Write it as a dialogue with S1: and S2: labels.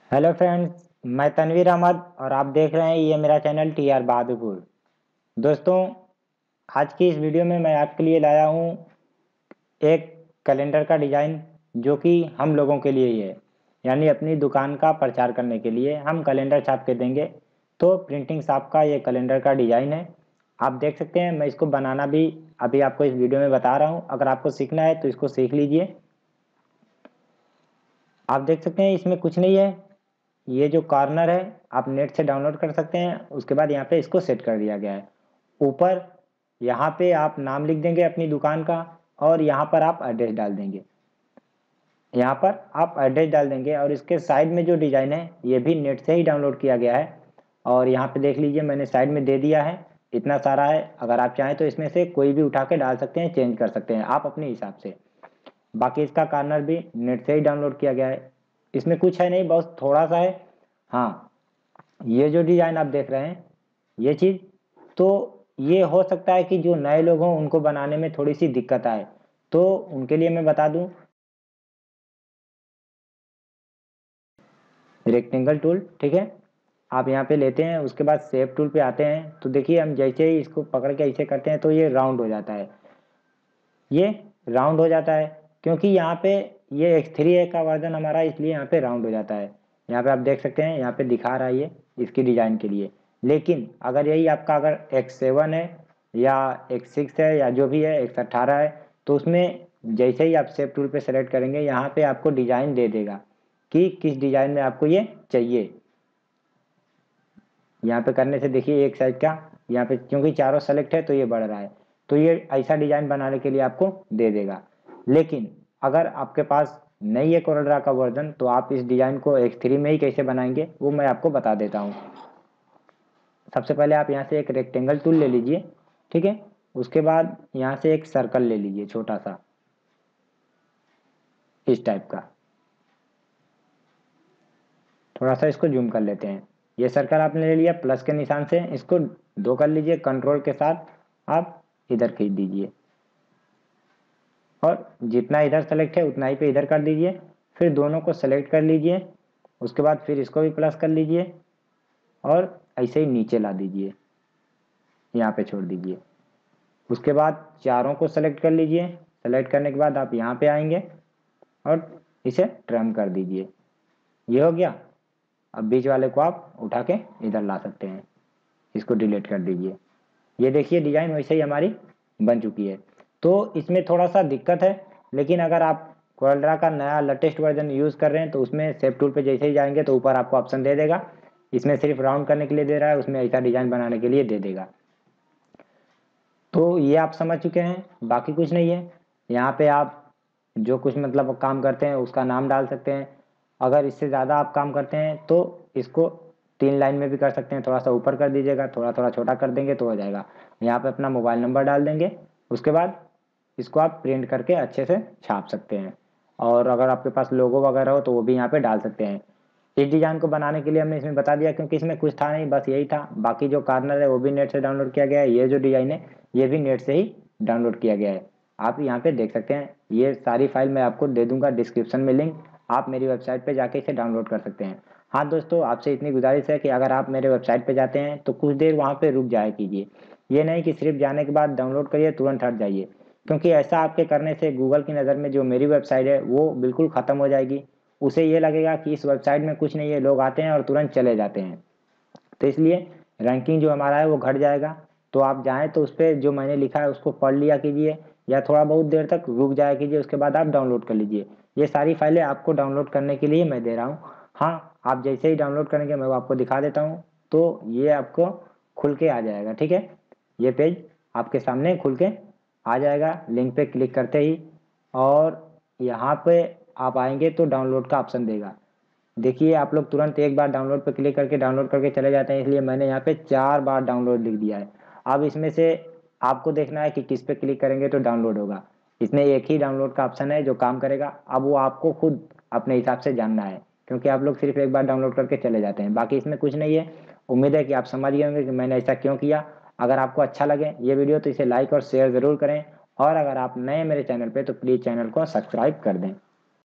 S1: Hello friends, मैं तनवीर अहमद और आप देख रहे हैं ये मेरा चैनल टी आर बहादुरपुर। दोस्तों, आज की इस वीडियो में मैं आपके लिए लाया हूँ एक कैलेंडर का डिज़ाइन जो कि हम लोगों के लिए ही है, यानी अपनी दुकान का प्रचार करने के लिए हम कैलेंडर छाप के देंगे। तो प्रिंटिंग शॉप का ये कैलेंडर का डिज़ाइन है, आप देख सकते हैं। मैं इसको बनाना भी अभी आपको इस वीडियो में बता रहा हूँ। अगर आपको सीखना है तो इसको सीख लीजिए। आप देख सकते हैं इसमें कुछ नहीं है, ये जो कॉर्नर है आप नेट से डाउनलोड कर सकते हैं। उसके बाद यहाँ पे इसको सेट कर दिया गया है। ऊपर यहाँ पे आप नाम लिख देंगे अपनी दुकान का और यहाँ पर आप एड्रेस डाल देंगे। यहाँ पर आप एड्रेस डाल देंगे और इसके साइड में जो डिज़ाइन है ये भी नेट से ही डाउनलोड किया गया है। और यहाँ पे देख लीजिए मैंने साइड में दे दिया है, इतना सारा है। अगर आप चाहें तो इसमें से कोई भी उठा के डाल सकते हैं, चेंज कर सकते हैं आप अपने हिसाब से। बाकी इसका कॉर्नर भी नेट से ही डाउनलोड किया गया है। इसमें कुछ है नहीं, बहुत थोड़ा सा है। हाँ, ये जो डिज़ाइन आप देख रहे हैं ये चीज़, तो ये हो सकता है कि जो नए लोग हों उनको बनाने में थोड़ी सी दिक्कत आए, तो उनके लिए मैं बता दूं, रेक्टेंगल टूल, ठीक है, आप यहाँ पे लेते हैं। उसके बाद शेप टूल पे आते हैं तो देखिए हम जैसे ही इसको पकड़ के ऐसे करते हैं तो ये राउंड हो जाता है। ये राउंड हो जाता है क्योंकि यहाँ पे ये X3 है का वर्जन हमारा, इसलिए यहाँ पे राउंड हो जाता है। यहाँ पे आप देख सकते हैं, यहाँ पे दिखा रहा है ये इसकी डिज़ाइन के लिए। लेकिन अगर यही आपका अगर X7 है या X6 है या जो भी है X18 है, तो उसमें जैसे ही आप शेप टूल पे सेलेक्ट करेंगे यहाँ पे आपको डिज़ाइन दे देगा कि किस डिज़ाइन में आपको ये चाहिए। यहाँ पे करने से देखिए एक साइड का यहाँ पे क्योंकि चारों सेलेक्ट है तो ये बढ़ रहा है, तो ये ऐसा डिजाइन बनाने के लिए आपको दे देगा। लेकिन अगर आपके पास नहीं है कोरलड्रा का वर्जन, तो आप इस डिजाइन को X3 में ही कैसे बनाएंगे वो मैं आपको बता देता हूँ। सबसे पहले आप यहाँ से एक रेक्टेंगल टूल ले लीजिए, ठीक है। उसके बाद यहाँ से एक सर्कल ले लीजिए छोटा सा, इस टाइप का। थोड़ा सा इसको जूम कर लेते हैं। ये सर्कल आपने ले लिया, प्लस के निशान से इसको दो कर लीजिए, कंट्रोल के साथ आप इधर खींच दीजिए और जितना इधर सेलेक्ट है उतना ही पे इधर कर दीजिए। फिर दोनों को सेलेक्ट कर लीजिए, उसके बाद फिर इसको भी प्लस कर लीजिए और ऐसे ही नीचे ला दीजिए, यहाँ पे छोड़ दीजिए। उसके बाद चारों को सेलेक्ट कर लीजिए। सेलेक्ट करने के बाद आप यहाँ पे आएंगे और इसे ट्रिम कर दीजिए। ये हो गया। अब बीच वाले को आप उठा के इधर ला सकते हैं, इसको डिलीट कर दीजिए। ये देखिए डिजाइन वैसे ही हमारी बन चुकी है। तो इसमें थोड़ा सा दिक्कत है, लेकिन अगर आप कोरलड्रा का नया लेटेस्ट वर्जन यूज़ कर रहे हैं तो उसमें शेप टूल पे जैसे ही जाएंगे तो ऊपर आपको ऑप्शन दे देगा। इसमें सिर्फ राउंड करने के लिए दे रहा है, उसमें ऐसा डिजाइन बनाने के लिए दे देगा। तो ये आप समझ चुके हैं, बाकी कुछ नहीं है। यहाँ पे आप जो कुछ मतलब काम करते हैं उसका नाम डाल सकते हैं। अगर इससे ज़्यादा आप काम करते हैं तो इसको 3 लाइन में भी कर सकते हैं। थोड़ा सा ऊपर कर दीजिएगा, थोड़ा थोड़ा छोटा कर देंगे तो हो जाएगा। यहाँ पे अपना मोबाइल नंबर डाल देंगे। उसके बाद इसको आप प्रिंट करके अच्छे से छाप सकते हैं। और अगर आपके पास लोगो वगैरह हो तो वो भी यहाँ पे डाल सकते हैं। इस डिज़ाइन को बनाने के लिए हमने इसमें बता दिया क्योंकि इसमें कुछ था नहीं, बस यही था। बाकी जो कॉर्नर है वो भी नेट से डाउनलोड किया गया है। ये जो डिज़ाइन है ये भी नेट से ही डाउनलोड किया गया है। आप यहाँ पे देख सकते हैं, ये सारी फाइल मैं आपको दे दूंगा डिस्क्रिप्शन में लिंक, आप मेरी वेबसाइट पे जाके इसे डाउनलोड कर सकते हैं। हाँ दोस्तों, आपसे इतनी गुजारिश है कि अगर आप मेरे वेबसाइट पे जाते हैं तो कुछ देर वहाँ पे रुक जाया कीजिए। ये नहीं कि सिर्फ जाने के बाद डाउनलोड करिए तुरंत हट जाइए, क्योंकि ऐसा आपके करने से गूगल की नज़र में जो मेरी वेबसाइट है वो बिल्कुल ख़त्म हो जाएगी। उसे ये लगेगा कि इस वेबसाइट में कुछ नहीं है, लोग आते हैं और तुरंत चले जाते हैं। तो इसलिए रैंकिंग जो हमारा है वो घट जाएगा। तो आप जाएँ तो उस पर जो मैंने लिखा है उसको पढ़ लिया कीजिए या थोड़ा बहुत देर तक रुक जाया कीजिए, उसके बाद आप डाउनलोड कर लीजिए। ये सारी फाइलें आपको डाउनलोड करने के लिए मैं दे रहा हूँ। हाँ, आप जैसे ही डाउनलोड करेंगे मैं वो आपको दिखा देता हूँ, तो ये आपको खुल के आ जाएगा, ठीक है। ये पेज आपके सामने खुल के आ जाएगा लिंक पे क्लिक करते ही, और यहाँ पे आप आएंगे तो डाउनलोड का ऑप्शन देगा। देखिए आप लोग तुरंत एक बार डाउनलोड पे क्लिक करके डाउनलोड करके चले जाते हैं, इसलिए मैंने यहाँ पे 4 बार डाउनलोड लिख दिया है। अब इसमें से आपको देखना है कि किस पे क्लिक करेंगे तो डाउनलोड होगा। इसमें एक ही डाउनलोड का ऑप्शन है जो काम करेगा। अब वो आपको खुद अपने हिसाब से जानना है, क्योंकि आप लोग सिर्फ एक बार डाउनलोड करके चले जाते हैं। बाकी इसमें कुछ नहीं है। उम्मीद है कि आप समझ गए होंगे कि मैंने ऐसा क्यों किया। अगर आपको अच्छा लगे ये वीडियो तो इसे लाइक और शेयर ज़रूर करें, और अगर आप नए मेरे चैनल पे तो प्लीज़ चैनल को सब्सक्राइब कर दें।